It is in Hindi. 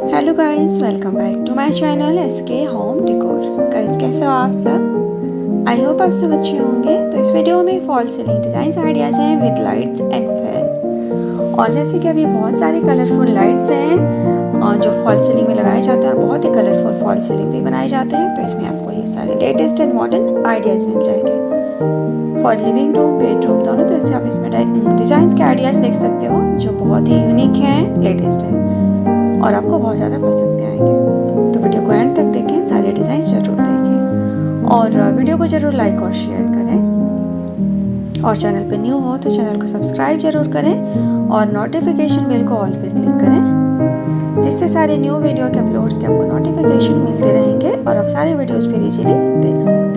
Hello guys, welcome back to my channel S K home decor. Guys, कैसे हो आप सब? आई होप आप सब अच्छे होंगे। तो इस वीडियो में फॉल सीलिंग डिज़ाइन आइडियाज़ हैं विद लाइट्स एंड फैन। और जैसे कि अभी बहुत सारी कलरफुल लाइट्स हैं और जो फॉल सीलिंग में लगाए जाते हैं और बहुत ही कलरफुल फॉल सीलिंग भी बनाए जाते हैं, तो इसमें आपको ये सारे लेटेस्ट एंड मॉडर्न आइडियाज़ मिल जाएंगे। फॉर लिविंग रूम, बेडरूम, दोनों तरह से आप इसमें डिज़ाइंस के आइडियाज़ देख सकते हो जो बहुत ही यूनिक हैं, लेटेस्ट हैं और आपको बहुत ज़्यादा पसंद भी आएंगे। तो वीडियो को एंड तक देखें, सारे डिज़ाइन ज़रूर देखें और वीडियो को ज़रूर लाइक और शेयर करें। और चैनल पे न्यू हो तो चैनल को सब्सक्राइब ज़रूर करें और नोटिफिकेशन बेल को ऑल पे क्लिक करें, जिससे सारे न्यू वीडियो के अपलोड्स के आपको नोटिफिकेशन मिलते रहेंगे और आप सारे वीडियोज़ फिर इजीली देख सकते हैं।